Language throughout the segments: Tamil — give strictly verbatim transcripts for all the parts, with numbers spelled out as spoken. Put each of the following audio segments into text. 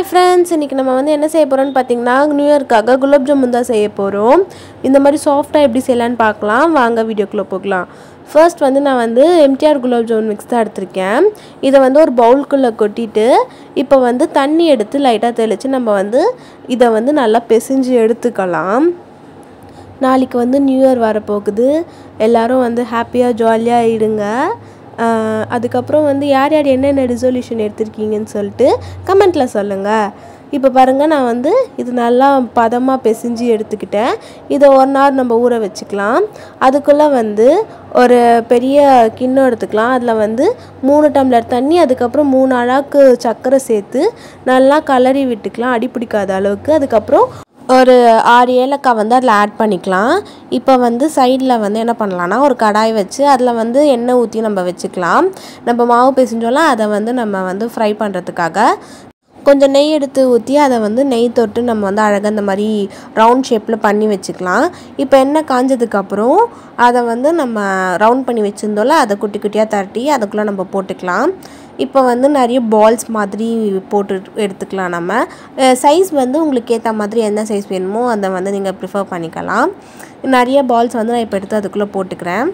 ஹாய் ஃப்ரெண்ட்ஸ், இன்றைக்கி நம்ம வந்து என்ன செய்ய போகிறோம்னு பார்த்தீங்கன்னா நியூ இயர்க்காக குலாப் ஜாமுன் தான் செய்ய போகிறோம். இந்த மாதிரி சாஃப்டாக எப்படி செய்யலான்னு பார்க்கலாம். வாங்க வீடியோக்குள்ளே போகலாம். ஃபர்ஸ்ட் வந்து நான் வந்து எம்டிஆர் குலாப் ஜாமுன் மிக்ஸ் தான் எடுத்திருக்கேன். இதை வந்து ஒரு பவுலுக்குள்ளே கொட்டிட்டு இப்போ வந்து தண்ணி எடுத்து லைட்டாக தெளித்து நம்ம வந்து இதை வந்து நல்லா பிசைஞ்சு எடுத்துக்கலாம். நாளைக்கு வந்து நியூ இயர் வரப்போகுது. எல்லோரும் வந்து ஹாப்பியாக ஜாலியாக இருங்க. அதுக்கப்புறம் வந்து யார் யார் என்னென்ன ரெசல்யூஷன் எடுத்திருக்கீங்கன்னு சொல்லிட்டு கமெண்ட்டில் சொல்லுங்கள். இப்போ பாருங்கள், நான் வந்து இது நல்லா பதமாக பிசைஞ்சு எடுத்துக்கிட்டேன். இதை ஒன் ஹவர் நம்ம ஊற வச்சுக்கலாம். அதுக்குள்ளே வந்து ஒரு பெரிய கிண்ணம் எடுத்துக்கலாம். அதில் வந்து மூணு டம்ளர் தண்ணி, அதுக்கப்புறம் மூணு அழாக்கு சர்க்கரை சேர்த்து நல்லா கலரி விட்டுக்கலாம், அடி பிடிக்காத அளவுக்கு. அதுக்கப்புறம் ஒரு ஆறு ஏலக்காய் வந்து அதில் ஆட் பண்ணிக்கலாம். இப்போ வந்து சைடில் வந்து என்ன பண்ணலான்னா ஒரு கடாய் வச்சு அதில் வந்து எண்ணெய் ஊற்றி நம்ம வச்சுக்கலாம். நம்ம மாவு பிசைஞ்சோம்ல, அதை வந்து நம்ம வந்து ஃப்ரை பண்ணுறதுக்காக கொஞ்சம் நெய் எடுத்து ஊற்றி அதை வந்து நெய் தொட்டு நம்ம வந்து அழகாக இந்த மாதிரி ரவுண்ட் ஷேப்பில் பண்ணி வச்சுக்கலாம். இப்போ எண்ணெய் காஞ்சதுக்கப்புறம் அதை வந்து நம்ம ரவுண்ட் பண்ணி வச்சுருந்தோம்ல, அதை குட்டி குட்டியாக தட்டி அதுக்குள்ளே நம்ம போட்டுக்கலாம். இப்போ வந்து நிறைய பால்ஸ் மாதிரி போட்டு எடுத்துக்கலாம். நம்ம சைஸ் வந்து உங்களுக்கு ஏற்ற மாதிரி என்ன சைஸ் வேணுமோ அதை வந்து நீங்கள் ப்ரிஃபர் பண்ணிக்கலாம். நிறைய பால்ஸ் வந்து நான் இப்போ எடுத்து அதுக்குள்ளே போட்டுக்கிறேன்.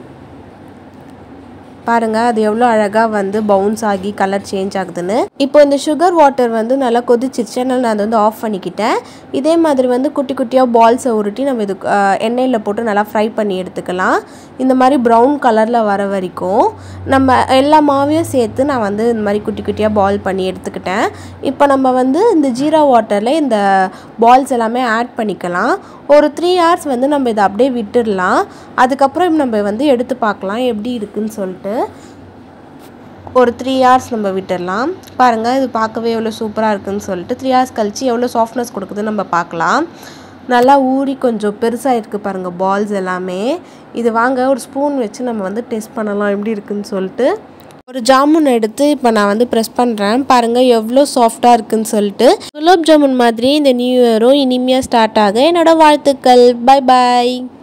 பாருங்கள், அது எவ்வளோ அழகாக வந்து பவுன்ஸ் ஆகி கலர் சேஞ்ச் ஆகுதுன்னு. இப்போ இந்த சுகர் வாட்டர் வந்து நல்லா கொதிச்சிருச்சு, அதனால் நான் அதை வந்து ஆஃப் பண்ணிக்கிட்டேன். இதே மாதிரி வந்து குட்டி குட்டியாக பால்ஸை உருட்டி நம்ம இது எண்ணெயில் போட்டு நல்லா ஃப்ரை பண்ணி எடுத்துக்கலாம். இந்த மாதிரி ப்ரௌன் கலரில் வர வரைக்கும் நம்ம எல்லா மாவையும் சேர்த்து நான் வந்து இந்த மாதிரி குட்டி குட்டியாக பால் பண்ணி எடுத்துக்கிட்டேன். இப்போ நம்ம வந்து இந்த ஜீரா வாட்டரில் இந்த பால்ஸ் எல்லாமே ஆட் பண்ணிக்கலாம். ஒரு த்ரீ ஹவர்ஸ் வந்து நம்ம இதை அப்படியே விட்டுடலாம். அதுக்கப்புறம் நம்ம வந்து எடுத்து பார்க்கலாம் எப்படி இருக்குதுன்னு சொல்லிட்டு. ஒரு த்ரீ ஹவர்ஸ் நம்ம விட்டுடலாம். பாருங்கள், இது பார்க்கவே எவ்வளோ சூப்பராக இருக்குதுன்னு சொல்லிட்டு. த்ரீ ஹவர்ஸ் கழிச்சு எவ்வளோ சாஃப்ட்னஸ் கொடுக்குதுன்னு நம்ம பார்க்கலாம். நல்லா ஊறி கொஞ்சம் பெருசாக இருக்குது பாருங்கள் பால்ஸ் எல்லாமே. இது வாங்க ஒரு ஸ்பூன் வச்சு நம்ம வந்து டெஸ்ட் பண்ணலாம் எப்படி இருக்குதுன்னு சொல்லிட்டு. ஒரு ஜாமுன் எடுத்து இப்போ நான் வந்து ப்ரெஸ் பண்ணுறேன். பாருங்கள் எவ்வளோ சாஃப்டாக இருக்குதுன்னு சொல்லிட்டு. குலாப் ஜாமுன் மாதிரி இந்த நியூ இயரும் இனிமையாக ஸ்டார்ட் ஆக என்னோடய வாழ்த்துக்கள். பை பாய்.